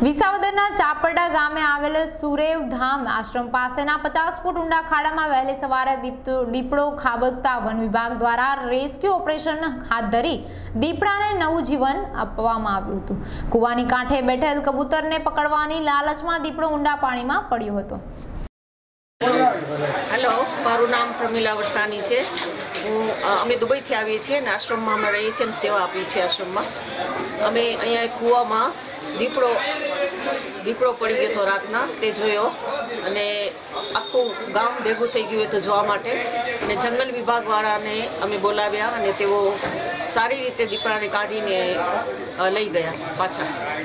વિસાવદરના ચાપરડા ગામે આવેલ સુરેવ ધામ આશ્રમ પાસેના 50 ફૂટ ઊંડા ખાડામાં વહેલી સવારે દીપડો ખાબકતા વન વિભાગ દ્વારા રેસ્ક્યુ ઓપરેશન હાથ ધરી દીપડાને નવું જીવન આપવામાં આવ્યું હતું। કૂવાની કાંઠે બેઠેલ કબૂતરને પકડવાની લાલચમાં દીપડો ઊંડા પાણીમાં પડ્યો હતો। हेलो, मारू नाम प्रमिला वरसानी है। अमे दुबई थी आवीए छीए ने आश्रम में अमे रहीए छीए, सेवा आपीए छीए। आश्रम में अमे अहींया कूवा में दीपड़ो पड़ी गयो तो रातना ते जोयो अने आखू गाम भेगुं थई गयुं तो जोवा माटे अने जंगल विभाग वाळा ने अमे बोलाव्या अने तेओ सारी रीते दीपड़ाने काढीने लई गया पाछा।